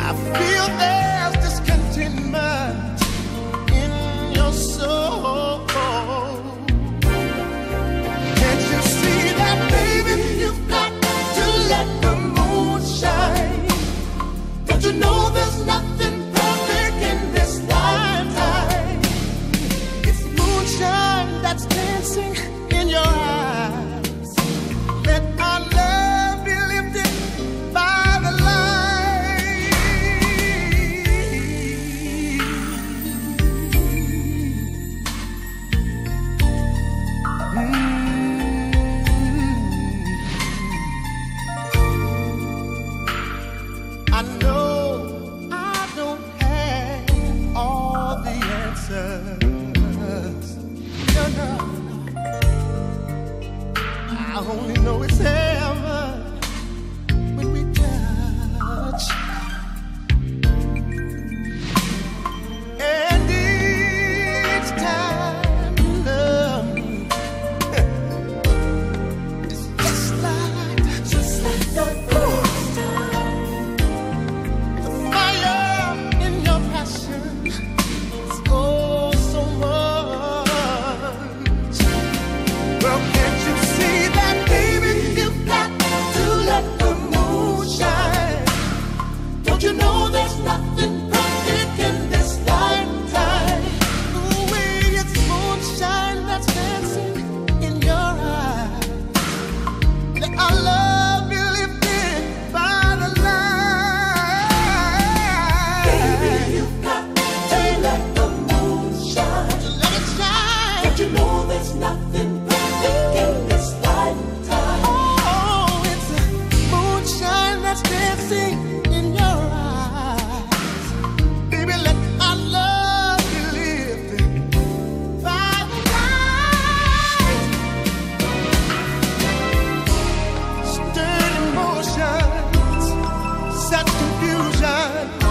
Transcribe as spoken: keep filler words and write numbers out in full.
I feel there's discontentment in your soul. Can't you see that, baby? You've got to let the moon shine. Don't you know there's nothing perfect in this lifetime? It's moonshine that's dancing in your eyes. Let our love be lifted by the light. Mm. I know I don't have all the answers. No, no. I only know it's heaven when we touch. And each time you love me, it's just like, just like the first time. The fire in your passion is oh so much. Well, can't you see that, baby? You've got to let the moon shine. Don't you know there's nothing perfect in this lifetime? Ooh, it's moonshine that's dancing in your eyes. Let our love be lifted by the light. Baby, you've got to let the moon shine. Let it shine. Don't you know there's nothing perfect in this lifetime? Oh, it's a moonshine that's dancing in your eyes. Baby, let our love be lifted by the light. Stirred emotions, such confusion.